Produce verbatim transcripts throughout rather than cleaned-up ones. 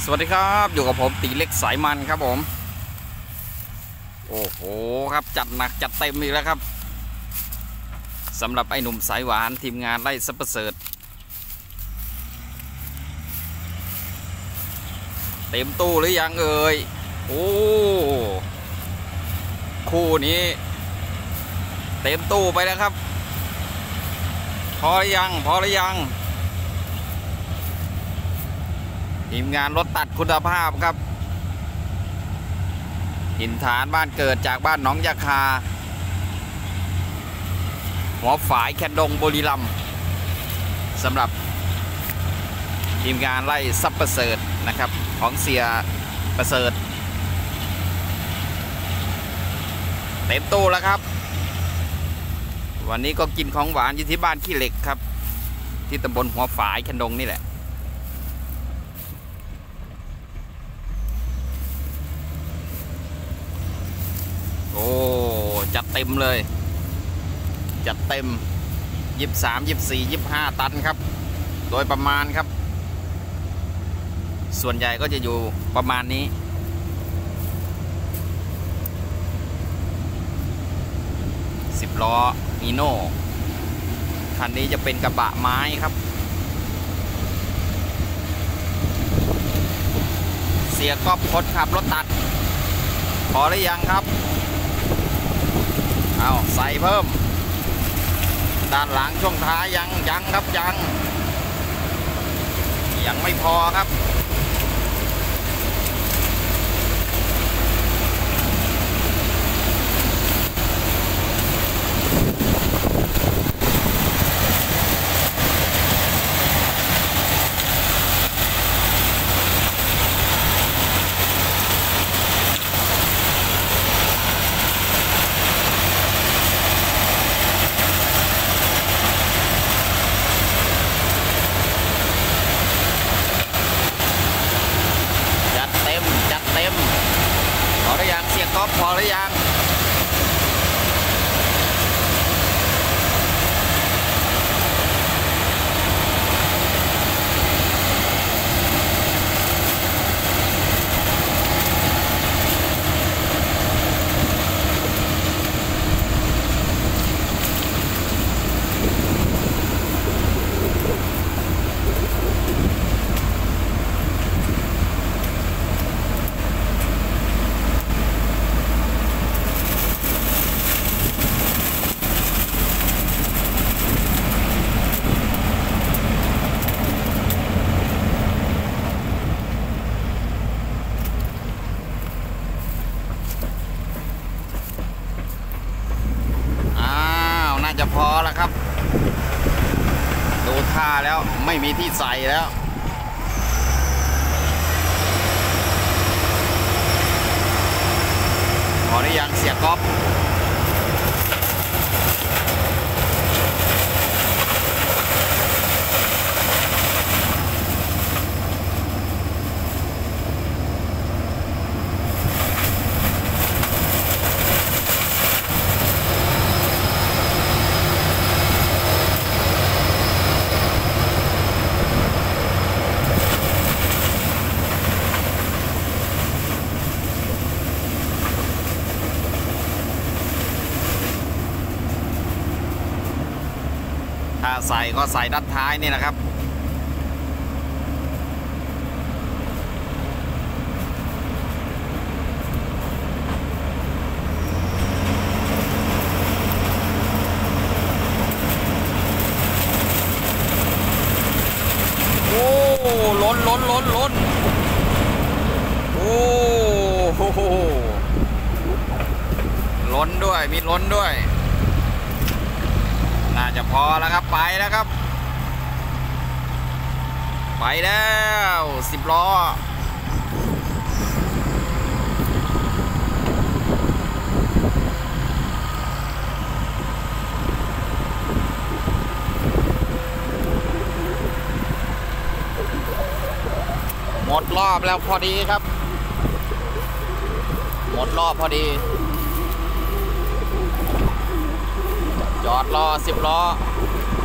สวัสดีครับอยู่กับผมตีเล็กสายมันครับผมโอ้โหครับจัดหนักจัดเต็มอีกแล้วครับสำหรับไอ้หนุ่มสายหวานทีมงานไล่ซับเปอร์เซิร์ตเต็มตู้หรือยังเอ่ยโอ้คู่นี้เต็มตู้ไปแล้วครับพอหรือยังพอหรือยังทีมงานรถตัดคุณภาพครับถิ่นฐานบ้านเกิดจากบ้านหนองยาคาหัวฝายแคนดงบุรีรัมย์สำหรับทีมงานไล่ซับประเสริฐนะครับของเสียประเสริฐเต็มตู้แล้วครับวันนี้ก็กินของหวานอยู่ที่บ้านขี้เหล็กครับที่ตำบลหัวฝายแคนดงนี่แหละโอ้จัดเต็มเลยจัดเต็มยี่สิบสามยี่สิบสี่ยี่สิบห้าตันครับโดยประมาณครับส่วนใหญ่ก็จะอยู่ประมาณนี้สิบล้อนีโน่คันนี้จะเป็นกระบะไม้ครับเสียก๊อฟคนขับรถตัดพอหรือยังครับเอาใส่เพิ่มด้านหลังช่วงท้ายยังยังครับยังยังไม่พอครับพอหรือยังเสียก๊อฟพอหรือยังจะพอแล้วครับดูท่าแล้วไม่มีที่ใส่แล้วพอหรือยังเสียก๊อฟถ้าใส่ก็ใส่ด้านท้ายนี่นะครับโอ้ล้นล้นล้นล้นโอ้โหล้นด้วยมีล้นด้วยน่าจะพอแล้วครับไปแล้วครับไปแล้วสิบล้อหมดรอบแล้วพอดีครับหมดรอบพอดีจอดรอสิบล้อ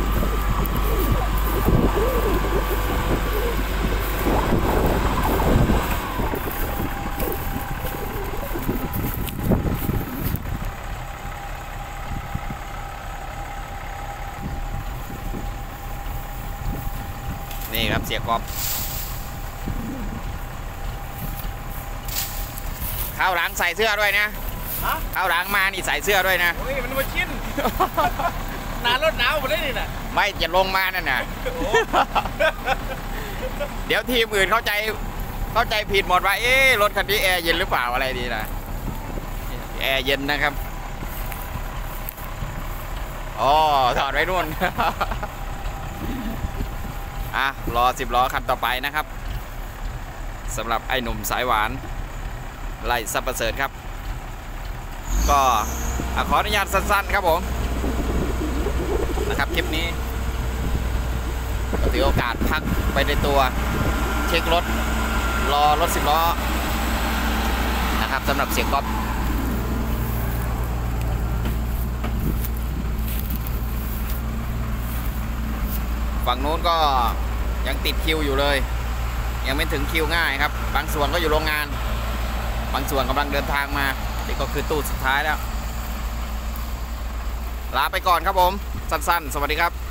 โเสียกอบข้าวหลังใส่เสื้อด้วยนะข้าวหลังมานี่ใส่เสื้อด้วยนะโอ้ยมันมาชินหนารถหนาวหมดเลยนี่นะไม่จะลงมานั่นน่ะเดี๋ยวทีมอื่นเข้าใจเข้าใจผิดหมดว่าเอ๊ะรถคันนี้แอร์เย็นหรือเปล่าอะไรดีนะแอร์เย็นนะครับอ๋อถอดไว้นู่นอ่ะรอสิบล้อคันต่อไปนะครับสำหรับไอ้หนุ่มสายหวานไล่ซับประเสริฐครับก็ขออนุญาตสั้นๆครับผมนะครับคลิปนี้ถือโอกาสพักไปในตัวเช็ครถรอรถสิบล้อนะครับสำหรับเสียงก๊อฟฝั่งนู้นก็ยังติดคิวอยู่เลยยังไม่ถึงคิวง่ายครับบางส่วนก็อยู่โรงงานบางส่วนกำลังเดินทางมานี่ก็คือตู้สุดท้ายแล้วลาไปก่อนครับผมสั้นๆสวัสดีครับ